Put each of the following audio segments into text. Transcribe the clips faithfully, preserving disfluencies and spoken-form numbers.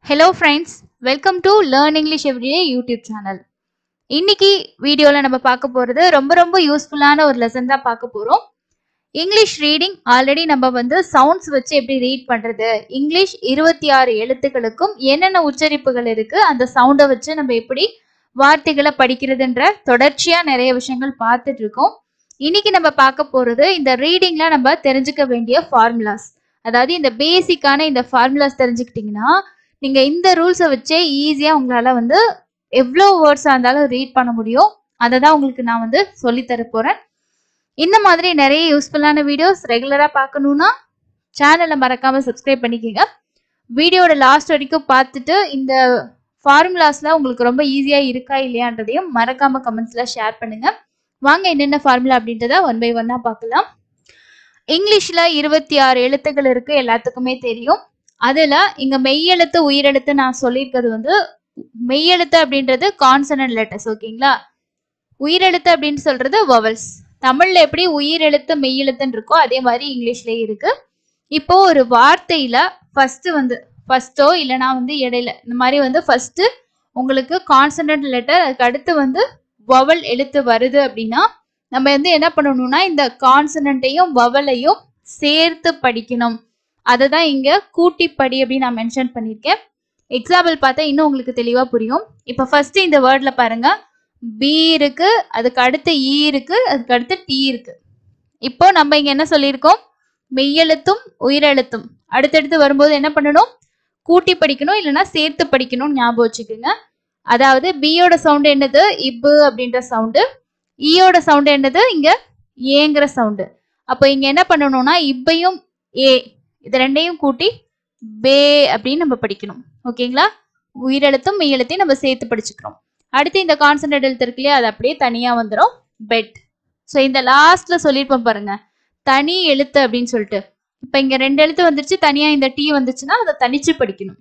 Hello friends, welcome to Learn English Everyday YouTube channel. இன்னைக்கு வீடியோல நம்ம பார்க்க போறது ரொம்ப ரொம்ப யூஸ்ஃபுல்லான ஒரு லெசன் தான் பார்க்க போறோம். இங்கிலீஷ் ரீடிங் ஆல்ரெடி நம்ம வந்து சவுண்ட்ஸ் வச்சு எப்படி ரீட் பண்றது, இங்கிலீஷ் இருபத்தி ஆறு எழுத்துக்களுக்கும் என்னென்ன உச்சரிப்புகள் இருக்கு, அந்த சவுண்டை வச்சு நம்ம எப்படி வார்த்தைகளை படிக்கிறதுன்ற தொடர்ச்சியா நிறைய விஷயங்கள் பார்த்துட்டு இருக்கோம். இன்னைக்கு நம்ம பார்க்க போறது இந்த ரீடிங்ல நம்ம தெரிஞ்சுக்க வேண்டிய ஃபார்முலாஸ். அதாவது இந்த பேசிக்கான இந்த ஃபார்முலாஸ் தெரிஞ்சுக்கிட்டீங்கன்னா நீங்க இந்த ரூல்ஸை வச்சே ஈஸியா உங்களால வந்து எவ்வளோ வேர்ட்ஸா இருந்தாலும் ரீட் பண்ண முடியும். அதை தான் உங்களுக்கு நான் வந்து சொல்லித்தர போறேன். இந்த மாதிரி நிறைய யூஸ்ஃபுல்லான வீடியோஸ் ரெகுலரா பார்க்கணும்னா சேனலை மறக்காம சப்ஸ்கிரைப் பண்ணிக்கோங்க. வீடியோட லாஸ்ட் வரைக்கும் பார்த்துட்டு இந்த ஃபார்முலாஸ்ல உங்களுக்கு ரொம்ப ஈஸியா இருக்கா இல்லையான்றதையும் மறக்காம கமெண்ட்ஸ்ல ஷேர் பண்ணுங்க. வாங்க என்னென்ன ஃபார்முலா அப்படின்றத ஒன் பை ஒன்னா பார்க்கலாம். இங்கிலீஷ்ல இருபத்தி ஆறு எழுத்துக்கள் இருக்கு, எல்லாத்துக்குமே தெரியும். அதுல இங்க மெய்யெழுத்து உயிரெழுத்து நான் சொல்லியிருக்கிறது வந்து மெய்யெழுத்து அப்படின்றது கான்சனன்ட் லெட்டர்ஸ், ஓகேங்களா. உயிரெழுத்து அப்படின்னு சொல்றது வவல்ஸ். தமிழ்ல எப்படி உயிரெழுத்து மெய்யெழுத்துன்னு இருக்கோ அதே மாதிரி இங்கிலீஷ்லயே இருக்கு. இப்போ ஒரு வார்த்தையில ஃபர்ஸ்ட் வந்து ஃபர்ஸ்டோ இல்லைனா வந்து இடையில இந்த மாதிரி வந்து ஃபர்ஸ்ட் உங்களுக்கு கான்சனன்ட் லெட்டர், அதுக்கு அடுத்து வந்து வவல் எழுத்து வருது அப்படின்னா நம்ம வந்து என்ன பண்ணணும்னா இந்த கான்சனன்ட்டையும் வவலையும் சேர்த்து படிக்கணும். அதை தான் இங்க கூட்டிப்படி அப்படின்னு நான் மென்ஷன் பண்ணியிருக்கேன். எக்ஸாம்பிள் பார்த்தா இன்னும் உங்களுக்கு தெளிவா புரியும். இப்போ ஃபர்ஸ்ட் இந்த வேர்ட்ல பாருங்க, பி இருக்கு, அதுக்கு அடுத்து இ இருக்கு, அதுக்கு அடுத்து டி இருக்கு. இப்போ நம்ம இங்க என்ன சொல்லியிருக்கோம், மெய்யெழுத்தும் உயிரெழுத்தும் அடுத்தடுத்து வரும்போது என்ன பண்ணணும், கூட்டி படிக்கணும் இல்லைன்னா சேர்த்து படிக்கணும்னு ஞாபகம் வச்சுக்கோங்க. அதாவது பியோட சவுண்டு என்னது, இப்பு அப்படின்ற சவுண்டு, ஈயோட சவுண்டு என்னது, இங்க ஏங்கிற சவுண்டு. அப்போ இங்க என்ன பண்ணணும்னா இப்பையும் ஏ இது ரெண்டையும் கூட்டி பே அப்படின்னு நம்ம படிக்கணும், ஓகேங்களா. உயிரெழுத்தும் மெய்யெழுத்தையும் நம்ம சேர்த்து படிச்சுக்கிறோம். அடுத்து இந்த கான்சனன்ட் எழுத்து இருக்கு இல்லையா, அது அப்படியே தனியா வந்துடும், பெட். ஸோ இந்த லாஸ்ட்ல சொல்லியிருப்போம் பாருங்க, தனி எழுத்து அப்படின்னு சொல்லிட்டு. இப்போ இங்க ரெண்டு எழுத்து வந்துருச்சு, தனியா இந்த டி வந்துச்சுன்னா அதை தனிச்சு படிக்கணும்.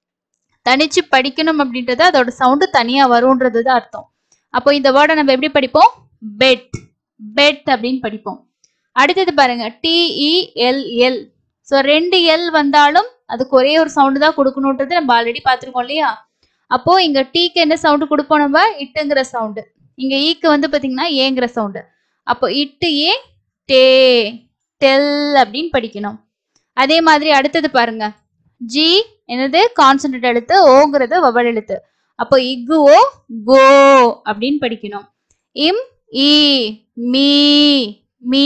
தனிச்சு படிக்கணும் அப்படின்றது அதோட சவுண்டு தனியா வரும்ன்றது தான் அர்த்தம். அப்போ இந்த வேர்டை நம்ம எப்படி படிப்போம், பெட், பெட் அப்படின்னு படிப்போம். அடுத்தது பாருங்க, டிஇஎல்எல். ஸோ ரெண்டு எல் வந்தாலும் அதுக்கு ஒரே ஒரு சவுண்டு தான் கொடுக்கணுன்றது நம்ம ஆல்ரெடி பார்த்துருக்கோம் இல்லையா. அப்போ இங்க டீக்கு என்ன சவுண்டு கொடுப்போம் நம்ம, இட்டுங்கிற சவுண்டு. இங்க ஈக்கு வந்து பாத்தீங்கன்னா ஏங்கிற சவுண்டு. அப்போ இட்டு ஏ டே டெல் அப்படின்னு படிக்கணும். அதே மாதிரி அடுத்தது பாருங்க, ஜி என்னது கான்சனன்ட் எழுத்து, ஓங்கிறது வவல் எழுத்து. அப்போ இக்கு ஓ கோ அப்படின்னு படிக்கணும். இம் இ மீ மீ,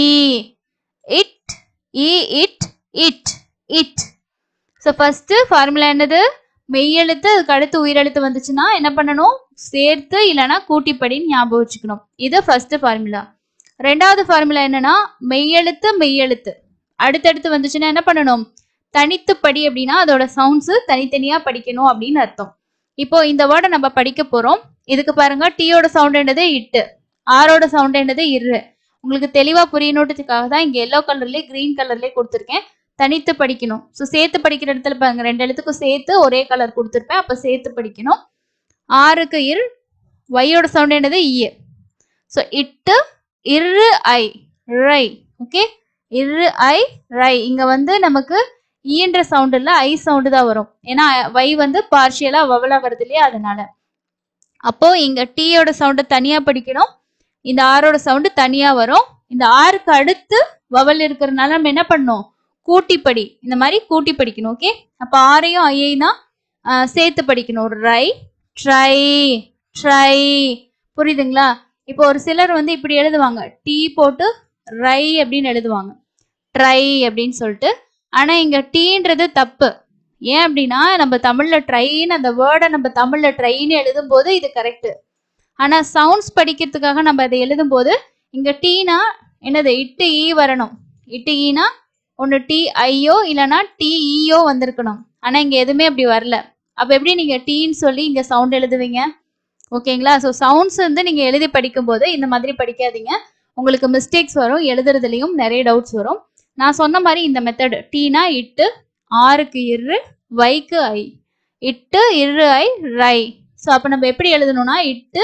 இட் இ இட் இட் இட். ஸோ ஃபர்ஸ்ட் ஃபார்முலா என்னது, மெய்யெழுத்து அதுக்கு அடுத்து உயிரெழுத்து வந்துச்சுன்னா என்ன பண்ணணும், சேர்த்து இல்லைன்னா கூட்டிப்படின்னு ஞாபகம் வச்சுக்கணும். இது ஃபர்ஸ்ட் ஃபார்முலா. ரெண்டாவது ஃபார்முலா என்னன்னா, மெய்யெழுத்து மெய்யெழுத்து அடுத்தடுத்து வந்துச்சுன்னா என்ன பண்ணணும், தனித்து படி அப்படின்னா அதோட சவுண்ட்ஸ் தனித்தனியா படிக்கணும் அப்படின்னு அர்த்தம். இப்போ இந்த வேர்டை நம்ம படிக்க போறோம். இதுக்கு பாருங்க, டீயோட சவுண்ட் என்னது இட்டு, ஆரோட சவுண்ட் என்னது இரு. உங்களுக்கு தெளிவா புரியணுன்றதுக்காக தான் இங்க எல்லோ கலர்லயே கிரீன் கலர்லயே கொடுத்துருக்கேன். தனித்து படிக்கணும். ஸோ சேர்த்து படிக்கிற இடத்துல பாருங்க, ரெண்டு எழுத்துக்கும் சேர்த்து ஒரே கலர் கொடுத்துருப்பேன், அப்ப சேர்த்து படிக்கணும். ஆறுக்கு இர், ஒய்யோட சவுண்ட் என்னது இ. ஸோ இட்டு இரு ஐ ரை, ஓகே. இரு ஐ ரை. இங்க வந்து நமக்கு ஈன்ற சவுண்ட் இல்ல, ஐ சவுண்டு தான் வரும். ஏன்னா வை வந்து பார்ஷியலா வவலா வருது இல்லையா, அதனால. அப்போ இங்க டீயோட சவுண்டை தனியா படிக்கணும், இந்த ஆரோட சவுண்டு தனியா வரும். இந்த ஆறுக்கு அடுத்து வவல் இருக்கிறதுனால நம்ம என்ன பண்ணணும், கூட்டிப்படி, இந்த மாதிரி கூட்டி படிக்கணும், ஓகே. அப்ப ஆரையும் ஐயையும் தான் சேர்த்து படிக்கணும். ரை ட்ரை ட்ரை, புரியுதுங்களா. இப்போ ஒரு சிலர் வந்து இப்படி எழுதுவாங்க, டீ போட்டு ரை அப்படின்னு எழுதுவாங்க, ட்ரை அப்படின்னு சொல்லிட்டு. ஆனா இங்க டீன்றது தப்பு. ஏன் அப்படின்னா நம்ம தமிழ்ல ட்ரைன்னு அந்த வேர்டை நம்ம தமிழ்ல ட்ரைன்னு எழுதும் போது இது கரெக்ட். ஆனா சவுண்ட்ஸ் படிக்கிறதுக்காக நம்ம அதை எழுதும் போது இங்க டீனா என்னது, இட்டு ஈ வரணும். இட்டு ஈனா ஒன்று டி ஐயோ இல்லைன்னா டி ஈயோ வந்திருக்கணும். ஆனா இங்க எதுவுமே அப்படி வரல. அப்ப எப்படி நீங்க டீன்னு சொல்லி இங்க சவுண்ட் எழுதுவீங்க, ஓகேங்களா. ஸோ சவுண்ட்ஸ் வந்து நீங்க எழுதி படிக்கும் போது இந்த மாதிரி படிக்காதீங்க, உங்களுக்கு மிஸ்டேக்ஸ் வரும், எழுதுறதுலயும் நிறைய டவுட்ஸ் வரும். நான் சொன்ன மாதிரி இந்த மெத்தடு, டீனா இட்டு, ஆறுக்கு இரு, வைக்கு ஐ, இட்டு இரு ஐ ரை. ஸோ அப்ப நம்ம எப்படி எழுதணும்னா இட்டு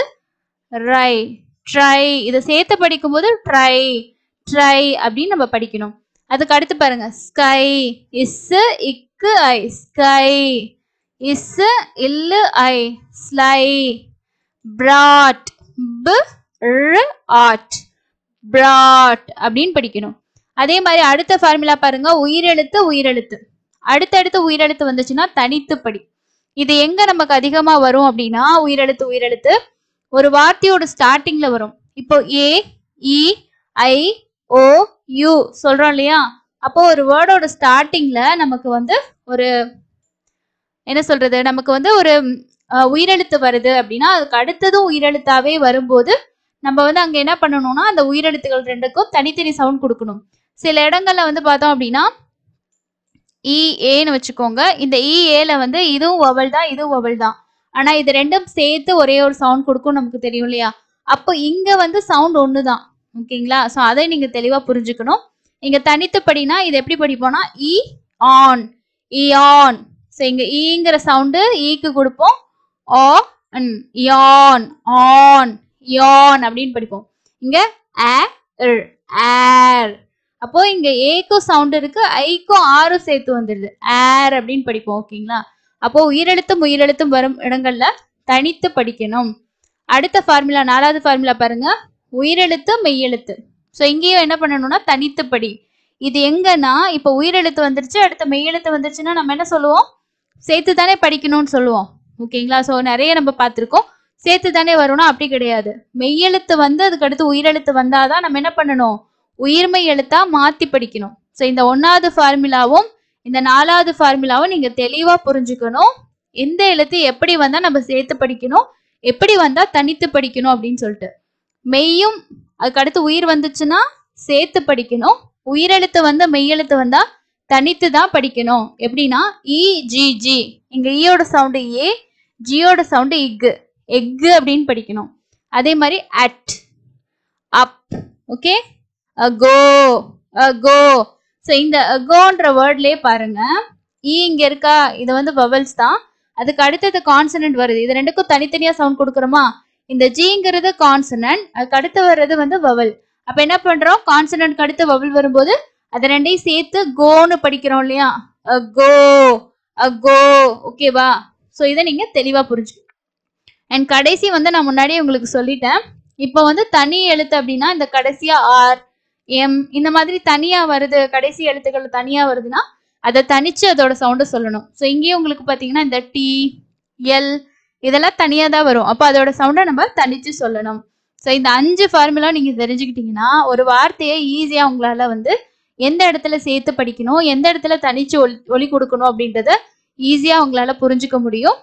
ரை ட்ரை, இதை சேர்த்து படிக்கும் போது ட்ரை ட்ரை அப்படின்னு நம்ம படிக்கணும். அதுக்கு அடுத்து பாருங்க, ஸ்கை, இஸ் இக்கு I sky, is illu I sly brought b r art brought அப்படினு படிக்கணும். அதே மாதிரி அடுத்த ஃபார்முலா பாருங்க உயிரெழுத்து உயிரெழுத்து அடுத்தடுத்து உயிரெழுத்து வந்துச்சுன்னா தனித்து படி. இது எங்க நமக்கு அதிகமா வரும் அப்படின்னா உயிரெழுத்து உயிரெழுத்து ஒரு வார்த்தையோட ஸ்டார்டிங்ல வரும். இப்போ ஏ இ ஐ ஓ யூ சொல்றோம் இல்லையா, அப்போ ஒரு வேர்டோட ஸ்டார்டிங்ல நமக்கு வந்து ஒரு என்ன சொல்றது நமக்கு வந்து ஒரு உயிரெழுத்து வருது அப்படின்னா அதுக்கு அடுத்ததும் உயிரெழுத்தாவே வரும்போது நம்ம வந்து அங்க என்ன பண்ணணும்னா அந்த உயிரெழுத்துகள் ரெண்டுக்கும் தனித்தனி சவுண்ட் கொடுக்கணும். சில இடங்கள்ல வந்து பார்த்தோம் அப்படின்னா இ ஏன்னு வச்சுக்கோங்க, இந்த இ ஏல வந்து இதுவும் வவல் தான் இதுவும் வவல் தான், ஆனா இது ரெண்டும் சேர்த்து ஒரே ஒரு சவுண்ட் கொடுக்கும் நமக்கு தெரியும் இல்லையா. அப்போ இங்க வந்து சவுண்ட் ஒண்ணுதான். ஓகேங்களா, ஸோ அதை நீங்க தெளிவா புரிஞ்சுக்கணும். இங்க தனித்து படினா இது எப்படி படிப்போம்னா இ ஆன் இ ஆன். ஸோ இங்க ஈங்கிற சவுண்டு ஈக்கு கொடுப்போம், ஆ யான் ஆன் யான் அப்படின்னு படிப்போம். இங்க ஏர். அப்போ இங்க ஏக்கும் சவுண்ட் இருக்கு, ஐக்கும் ஆரும் சேர்த்து வந்துடுது, ஏர் அப்படின்னு படிப்போம். ஓகேங்களா, அப்போ உயிரெழுத்தும் உயிரெழுத்தும் வரும் இடங்கள்ல தனித்து படிக்கணும். அடுத்த ஃபார்முலா நாலாவது ஃபார்முலா பாருங்க உயிரெழுத்து மெய்யெழுத்து. ஸோ இங்கேயும் என்ன பண்ணணும்னா தனித்து படி. இது எங்கன்னா இப்போ உயிரெழுத்து வந்துருச்சு அடுத்த மெய்யெழுத்து வந்துருச்சுன்னா நம்ம என்ன சொல்லுவோம், சேர்த்து தானே படிக்கணும்னு சொல்லுவோம். ஓகேங்களா, ஸோ நிறைய நம்ம பார்த்துருக்கோம் சேர்த்து தானே வரும்னா அப்படி கிடையாது. மெய்யெழுத்து வந்து அதுக்கு அடுத்து உயிரெழுத்து வந்தாதான் நம்ம என்ன பண்ணணும் உயிர்மை எழுத்தா மாத்தி படிக்கணும். ஸோ இந்த ஒன்னாவது ஃபார்முலாவும் இந்த நாலாவது ஃபார்முலாவும் நீங்க தெளிவா புரிஞ்சுக்கணும். எந்த எழுத்து எப்படி வந்தா நம்ம சேர்த்து படிக்கணும், எப்படி வந்தா தனித்து படிக்கணும் அப்படின்னு சொல்லிட்டு. மெய்யும் அதுக்கு அடுத்து உயிர் வந்துச்சுன்னா சேர்த்து படிக்கணும், உயிரெழுத்து வந்து மெய்யெழுத்து வந்தா தனித்து தான் படிக்கணும். எப்படின்னா இ ஜி ஜி, இங்க ஈயோட சவுண்டு ஏ, ஜியோட சவுண்டு இக்கு, எக்கு அப்படின்னு படிக்கணும். அதே மாதிரி அட் அப், ஓகே அகோ அகோ. ஸோ இந்த அகோன்ற வேர்ட்லயே பாருங்க ஈ இங்க இருக்கா, இது வந்து வவல்ஸ் தான், அதுக்கு அடுத்தது கான்சனன்ட் வருது, இது ரெண்டுக்கும் தனித்தனியா சவுண்ட் கொடுக்குறோமா. இந்த ஜிங்கிறது கான்சனன்ட், அதுக்கு அடுத்து வர்றது வந்து வவல். அப்ப என்ன பண்றோம் கான்சனன்ட்க்கு அடுத்து வவல் வரும்போது அதை ரெண்டையும் சேர்த்து கோன்னு படிக்கிறோம் இல்லையா, அகோ அகோ. ஓகேவா, ஸோ இதை நீங்க தெளிவா புரிஞ்சு. அண்ட் கடைசி வந்து நான் முன்னாடியே உங்களுக்கு சொல்லிட்டேன், இப்போ வந்து தனி எழுத்து அப்படின்னா இந்த கடைசியா ஆர் எம் இந்த மாதிரி தனியா வருது, கடைசி எழுத்துக்கள் தனியா வருதுன்னா அதை தனிச்சு அதோட சவுண்டை சொல்லணும். ஸோ இங்கேயும் உங்களுக்கு பார்த்தீங்கன்னா இந்த டி எல் இதெல்லாம் தனியா தான் வரும், அப்போ அதோட சவுண்டை நம்ம தனிச்சு சொல்லணும். ஸோ இந்த அஞ்சு ஃபார்முலா நீங்க தெரிஞ்சுக்கிட்டீங்கன்னா ஒரு வார்த்தையை ஈஸியா உங்களால வந்து எந்த இடத்துல சேர்த்து படிக்கணும் எந்த இடத்துல தனிச்சு ஒலி ஒலி கொடுக்கணும் அப்படின்றத ஈஸியா உங்களால புரிஞ்சுக்க முடியும்.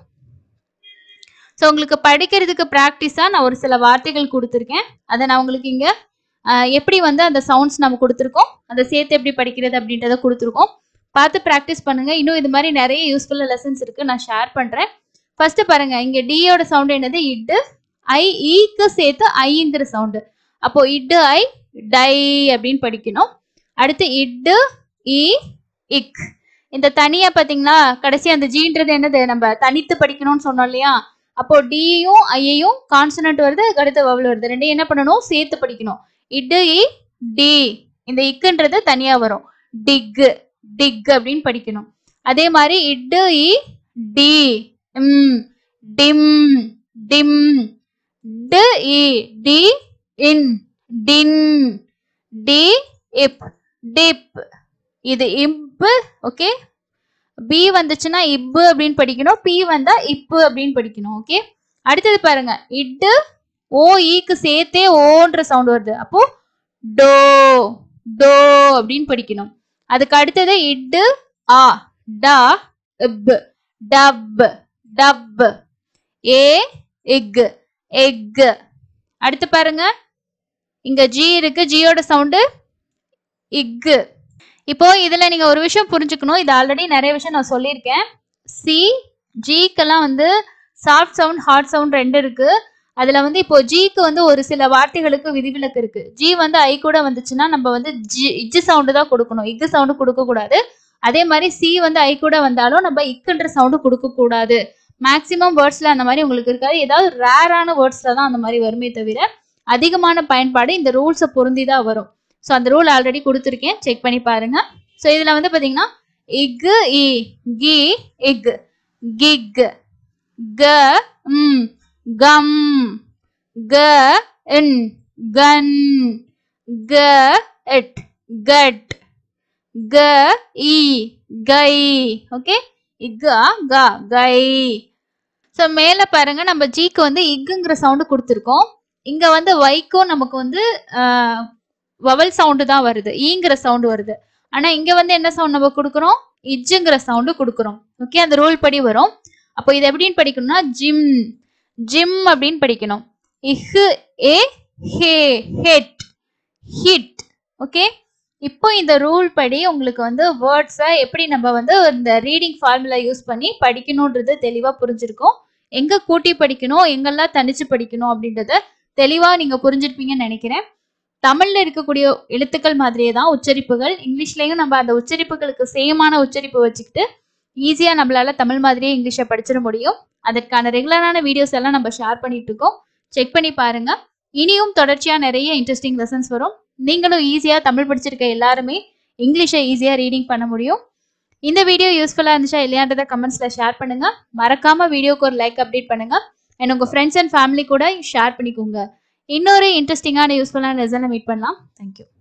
ஸோ உங்களுக்கு படிக்கிறதுக்கு ப்ராக்டிஸா நான் ஒரு சில வார்த்தைகள் கொடுத்துருக்கேன், அதை நான் உங்களுக்கு இங்க எப்படி வந்து அந்த சவுண்ட்ஸ் நம்ம கொடுத்துருக்கோம் அதை சேர்த்து எப்படி படிக்கிறது அப்படின்றத கொடுத்துருக்கோம், பார்த்து ப்ராக்டிஸ் பண்ணுங்க. இன்னும் இது மாதிரி நிறைய யூஸ்ஃபுல்லா லெசன்ஸ் இருக்கு, நான் ஷேர் பண்றேன். ஃபர்ஸ்ட் பாருங்க இங்க டியோட சவுண்ட் என்னது இட்டு, ஐ ஈக்கு சேர்த்து ஐங்கிற சவுண்டு, அப்போ இட்டு ஐ டை அப்படின்னு படிக்கணும். அடுத்து இட்டு இ இக், இந்த தனியா பாத்தீங்களா கடைசி அந்த ஜீன்றது என்னது நம்ம தனித்து படிக்கணும்னு சொன்னோம் இல்லையா, அப்போ டியும் ஐயையும் கான்சனன்ட் வருது அடுத்து வவல் வருது, ரெண்டையும் என்ன பண்ணணும் சேர்த்து படிக்கணும். இட்டு இ டி, இந்த இக்குன்றது தனியா வரும், டிக் டிக் அப்படின்னு படிக்கணும். அதே மாதிரி இட்டு இ டி ம் டிம் டிம், டி இ டி இன் டின், டி இப் டிப், இது இப்பு. ஓகே, பி வந்துச்சுன்னா இப்பு அப்படின்னு படிக்கணும், பி வந்தா இப்பு அப்படின்னு படிக்கணும். ஓகே, அடுத்தது பாருங்க இட்டு ஓ ஈக்கு சேர்த்தே ஓன்ற சவுண்ட் வருது, அப்போ டோ டோ அப்படின்னு படிக்கணும். அதுக்கு அடுத்தது இட்டு ஆ டா இப் டப் டப், ஏ எக் எக். அடுத்து பாருங்க இங்க ஜி இருக்கு, ஜியோட சவுண்டு இக்கு. இப்போ இதுல நீங்க ஒரு விஷயம் புரிஞ்சுக்கணும், இது ஆல்ரெடி நிறைய விஷயம் நான் சொல்லியிருக்கேன். சி ஜிக்கெல்லாம் வந்து சாஃப்ட் சவுண்ட் ஹார்ட் சவுண்ட் ரெண்டு இருக்கு. அதுல வந்து இப்போ ஜிக்கு வந்து ஒரு சில வார்த்தைகளுக்கு விதிவிலக்கு இருக்கு. ஜி வந்து ஐ கூட வந்துச்சுன்னா நம்ம வந்து ஜி இஜ்ஜு சவுண்டு தான் கொடுக்கணும், இக்கு சவுண்டு கொடுக்க கூடாது. அதே மாதிரி சி வந்து ஐ கூட வந்தாலும் நம்ம இக்குன்ற சவுண்டு கொடுக்க கூடாது. மேக்சிமம் வேர்ட்ஸ்ல அந்த மாதிரி உங்களுக்கு இருக்காது, ஏதாவது ரேரான வேர்ட்ஸ்ல தான் அந்த மாதிரி வருமே தவிர அதிகமான பயன்பாடு இந்த ரூல்ஸை பொருந்தி தான் வரும். ஸோ அந்த ரூல் ஆல்ரெடி கொடுத்துருக்கேன், செக் பண்ணி பாருங்க. ஸோ இதுல வந்து பாத்தீங்கன்னா இக்கு இ கி இக், gig, g, m, gum, g, in, gun, g, it, gut, g, e, guy. Okay, igga, ga, guy. So மேலே பாருங்க, நம்ம ஜிக்கு வந்து இக்குங்கிற சவுண்டு கொடுத்துருக்கோம். இங்க வந்து வைக்கும் நமக்கு வந்து வவல் சவுண்டு தான் வருது, ஈங்கிற சவுண்டு வருது. ஆனா இங்க வந்து என்ன சவுண்ட் நம்ம கொடுக்குறோம், இஜ்ஜுங்கிற சவுண்டு கொடுக்குறோம். ஓகே, அந்த ரூல் படி வரும். அப்போ இது எப்படின்னு படிக்கணும்னா ஜிம், ஜிம் அப்படின்னு படிக்கணும். இஹ், ஏ, ஹே, ஹெட், ஹிட். ஓகே, இப்போ இந்த ரூல் படி உங்களுக்கு வந்து வேர்ட்ஸை எப்படி நம்ம வந்து இந்த ரீடிங் ஃபார்முலா யூஸ் பண்ணி படிக்கணுன்றது தெளிவாக புரிஞ்சிருக்கும். எங்க கூட்டி படிக்கணும், எங்கெல்லாம் தனிச்சு படிக்கணும் அப்படின்றத தெளிவா நீங்க புரிஞ்சிருப்பீங்கன்னு நினைக்கிறேன். தமிழ்ல இருக்கக்கூடிய எழுத்துக்கள் மாதிரியே தான் உச்சரிப்புகள், இங்கிலீஷ்லயும் நம்ம அந்த உச்சரிப்புகளுக்கு சேமான உச்சரிப்பு வச்சுக்கிட்டு ஈஸியா நம்மளால தமிழ் மாதிரியே இங்கிலீஷை படிச்சிட முடியும். அதற்கான ரெகுலரான வீடியோஸ் எல்லாம் நம்ம ஷேர் பண்ணிட்டு இருக்கோம், செக் பண்ணி பாருங்க. இனியும் தொடர்ச்சியா நிறைய இன்ட்ரெஸ்டிங் லெசன்ஸ் வரும். நீங்களும் ஈஸியா தமிழ் படிச்சிருக்க எல்லாருமே இங்கிலீஷை ஈஸியா ரீடிங் பண்ண முடியும். இந்த வீடியோ யூஸ்ஃபுல்லா இருந்துச்சா இல்லையான்றத கமெண்ட்ஸ்ல ஷேர் பண்ணுங்க. மறக்காம வீடியோக்கு ஒரு லைக் அப்டேட் பண்ணுங்க. அண்ட் உங்க ஃப்ரெண்ட்ஸ் அண்ட் ஃபேமிலி கூட ஷேர் பண்ணிக்கோங்க. இன்னொரு இன்ட்ரெஸ்டிங்கான யூஸ்ஃபுல்லான லெசனை மீட் பண்ணலாம். தேங்க்யூ.